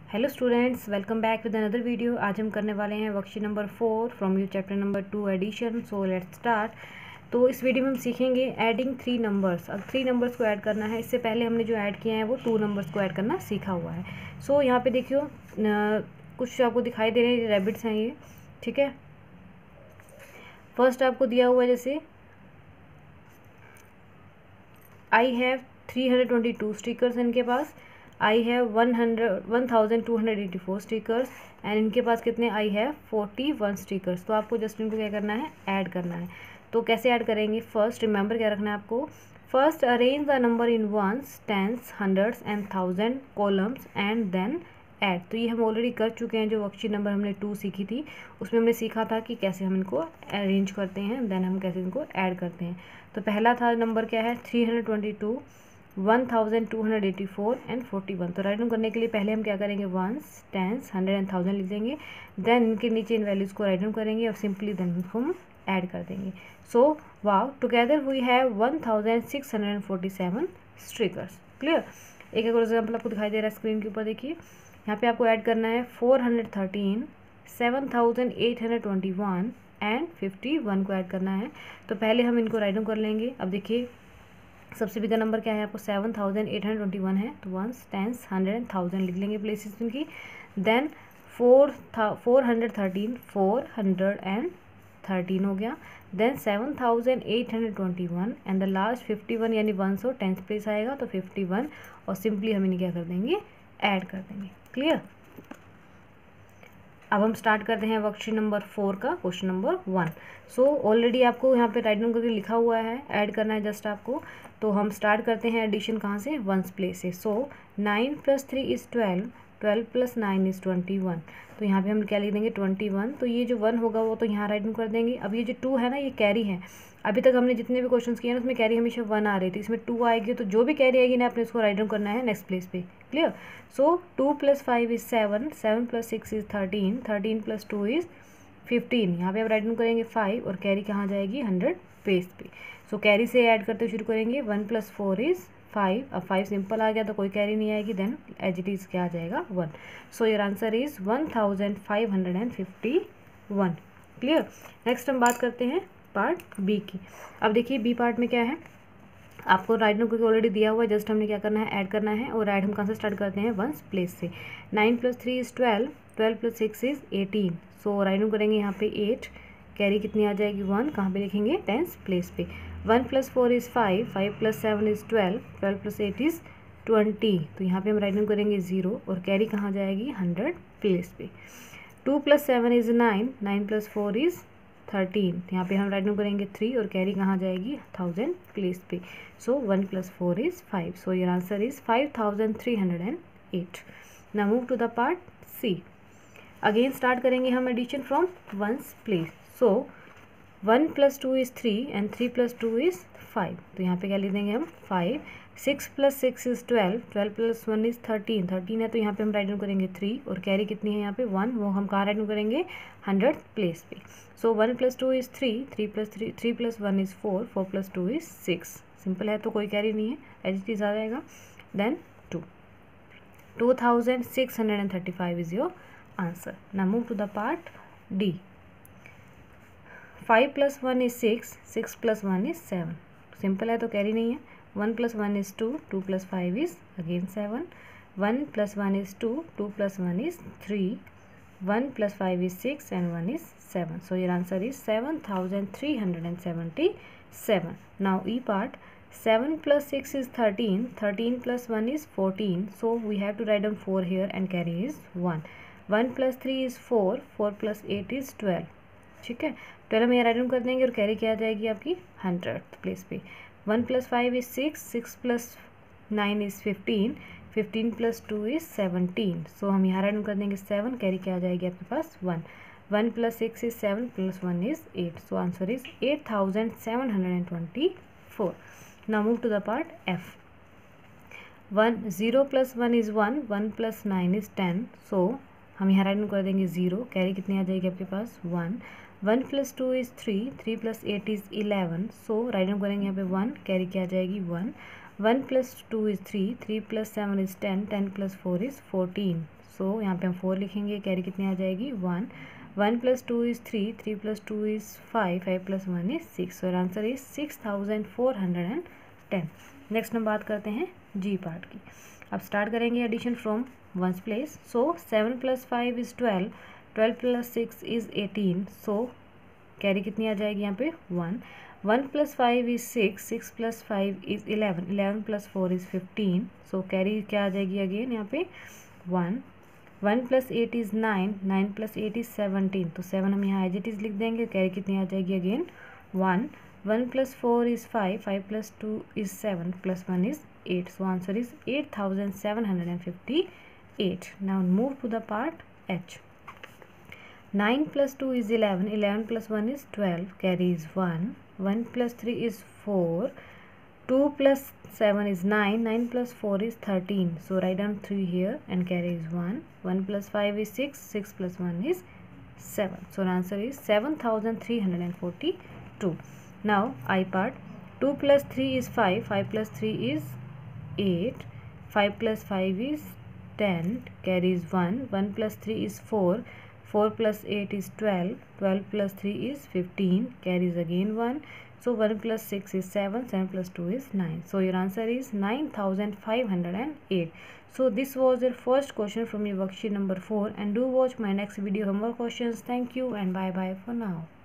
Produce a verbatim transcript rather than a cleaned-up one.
Hello students, welcome back with another video. आज हम करने वाले हैं worksheet number four from you chapter number two addition. So let's start. तो इस वीडियो में हम सीखेंगे एडिंग थ्री नंबर्स। अब थ्री नंबर्स को ऐड करना है। इससे पहले हमने जो ऐड किया है वो टू नंबर्स को ऐड करना सीखा हुआ है। सो so, यहाँ पे देखियो कुछ आपको दिखाई दे रहे हैं, रैबिट्स हैं ये, ठीक है। फर्स्ट आपको दिया हुआ है जैसे I have three hundred twenty two stickers इनके पास, I have one hundred one thousand two hundred eighty four stickers and इनके पास कितने I have forty one stickers. तो आपको जस्ट इनको क्या करना है, ऐड करना है। तो कैसे ऐड करेंगे, फर्स्ट रिमेंबर क्या रखना है आपको, first arrange the number in ones tens hundreds and thousand columns and then add. तो ये हम ऑलरेडी कर चुके हैं। जो वर्कशीट नंबर हमने टू सीखी थी उसमें हमने सीखा था कि कैसे हम इनको अरेंज करते हैं, देन हम कैसे इनको ऐड करते हैं। तो पहला था नंबर क्या है, three hundred twenty two, one thousand two hundred eighty four and forty one. तो राइट डाउन करने के लिए पहले हम क्या करेंगे, ones tens hundred and thousand लिख देंगे, देन इनके नीचे इन वैल्यूज़ को राइट डाउन करेंगे और सिंपली देन उनको हम ऐड कर देंगे। So wow, together we have one thousand six hundred and forty seven stickers. Clear. एक एक और एग्जाम्पल आपको दिखाई दे रहा है स्क्रीन के ऊपर, देखिए यहाँ पे आपको ऐड करना है four hundred thirteen, seven thousand eight hundred twenty one and fifty one को ऐड करना है। तो पहले हम इनको राइट डाउन कर लेंगे। अब देखिए सबसे बिगा नंबर क्या है आपको, seven thousand eight hundred twenty one है, तो ones tens hundred and thousand लिख लेंगे प्लेसेस उनकी। देन फोर था four hundred thirteen, four hundred and thirteen हो गया। Then seven thousand eight hundred twenty one and the last fifty one, यानी one सौ टेंथ प्लेस आएगा तो फिफ्टी वन, और सिंपली हम इन्हें क्या कर देंगे, ऐड कर देंगे। क्लियर। अब हम स्टार्ट करते हैं वर्कशीट नंबर फोर का question number one. So already आपको यहाँ पे राइट डाउन करके लिखा हुआ है, ऐड करना है जस्ट आपको। तो हम स्टार्ट करते हैं एडिशन कहाँ से, वंस प्लेस से। So nine plus three is twelve, twelve plus nine is twenty one. तो यहाँ पे हम क्या लिख देंगे, ट्वेंटी वन। तो ये जो वन होगा वो तो यहाँ राइट डाउन कर देंगे। अब ये जो टू है ना, ये कैरी है। अभी तक हमने जितने भी क्वेश्चंस किए हैं उसमें कैरी हमेशा वन आ रही थी, इसमें टू आएगी। तो जो भी कैरी आएगी ना, अपने इसको राइट डाउन करना है नेक्स्ट प्लेस पे। Clear. So two plus five is seven, seven plus six is thirteen, thirteen plus two is fifteen. यहाँ पे आप राइट डाउन करेंगे फाइव, और कैरी कहाँ जाएगी, हंड्रेड पेज पे। सो कैरी से ऐड करते शुरू करेंगे, one plus four is five. अब फाइव सिंपल आ गया तो कोई कैरी नहीं आएगी, देन एज इट इज़ क्या आ जाएगा, one. So your answer is one thousand five hundred and fifty one. Clear. Next हम बात करते हैं पार्ट बी की। अब देखिए बी पार्ट में क्या है, आपको राइट डाउन करके ऑलरेडी दिया हुआ है, जस्ट हमने क्या करना है, ऐड करना है। और ऐड हम कहाँ से स्टार्ट करते हैं, वंस प्लेस से। Nine plus three is twelve, twelve plus six is eighteen. So write down करेंगे यहाँ पे एट, कैरी कितनी आ जाएगी, वन। कहाँ पे लिखेंगे, टेंस प्लेस पे। One plus four is five, five plus seven is twelve, twelve plus eight is twenty. तो यहाँ पे हम राइट डाउन करेंगे ज़ीरो, और कैरी कहाँ जाएगी, हंड्रेड प्लेस पे। Two plus seven is nine, nine plus four is thirteen. यहाँ पे हम राइट डाउन करेंगे थ्री, और कैरी कहाँ जाएगी, थाउजेंड प्लेस पे। So one plus four is five. So your answer is five thousand three hundred and eight. Now move to the part C. Again start करेंगे हम addition from ones place. So one plus two is three and three plus two is five. तो यहाँ पे क्या लिख देंगे हम, five. Six plus six is twelve, twelve plus one is thirteen, thirteen है तो यहाँ पे हम राइट डाउन करेंगे थ्री, और कैरी कितनी है यहाँ पे, वन। वो हम कहाँ राइट डाउन करेंगे, हंड्रेड प्लेस पे। So one plus two is three, three plus three three plus one is four, four plus two is six. Simple है तो कोई कैरी नहीं है, एज इट इज़ आ जाएगा। Then two, two thousand six hundred and thirty five is your answer. Now move to the part D. Five plus one is six, six plus one is seven. Simple है तो carry नहीं है। One plus one is two, two plus five is again seven. One plus one is two, two plus one is three, one plus five is six and one is seven. So your answer is seven thousand three hundred seventy-seven. Now E part, seven plus six is thirteen, thirteen plus one is fourteen. So we have to write down four here and carry is one. one plus three is four, four plus eight is twelve. ठीक है, twelve में write down कर देंगे और carry क्या आ जाएगी आपकी, हंड्रेड प्लेस पे. One plus five is six, six plus nine is fifteen, fifteen plus two is seventeen. So हम यहाँ राइट डाउन कर देंगे सेवन, कैरी क्या आ जाएगी आपके पास, one. One plus six is seven, plus one is eight. So answer is eight thousand seven hundred and twenty four. Now move to the part F. One zero plus one is one, one plus nine is ten. So हम यहाँ write down कर देंगे zero, carry कितनी आ जाएगी आपके पास, one. One plus two is three, three plus eight is eleven. So write down करेंगे यहाँ पे वन, कैरी क्या आ जाएगी, one. One plus two is three, three plus seven is ten, ten plus four is fourteen. So यहाँ पे हम four लिखेंगे, कैरी कितनी आ जाएगी one, one plus two is three, three plus two is five, five plus one is six, और answer is six thousand four hundred and ten. Next हम बात करते हैं जी पार्ट की। अब स्टार्ट करेंगे addition from ones place. So seven plus five is twelve, twelve plus six is eighteen, so carry कितनी आ जाएगी यहाँ पे one, one plus five is six, six plus five is eleven, eleven plus four is fifteen, so carry क्या आ जाएगी again यहाँ पे one, one plus eight is nine, nine plus eight is seventeen, तो सेवन हम यहाँ as it is लिख देंगे, कैरी कितनी आ जाएगी again one, one plus four is five, five plus two is seven, plus one is eight, so answer is eight thousand seven hundred fifty-eight. Now move to the part H. nine plus two is eleven, eleven plus one is twelve, carry is one, one plus three is four, two plus seven is nine, nine plus four is thirteen, so write down three here and carry is one, one plus five is six, six plus one is seven, so the answer is seven thousand three hundred forty-two. Now I part, two plus three is five, five plus three is eight, five plus five is ten, carries one, one plus three is four, four plus eight is twelve, twelve plus three is fifteen, carries again one, so one plus six is seven, seven plus two is nine, so your answer is nine thousand five hundred eight. So this was your first question from your worksheet number four, and do watch my next video for more questions. Thank you and bye bye for now.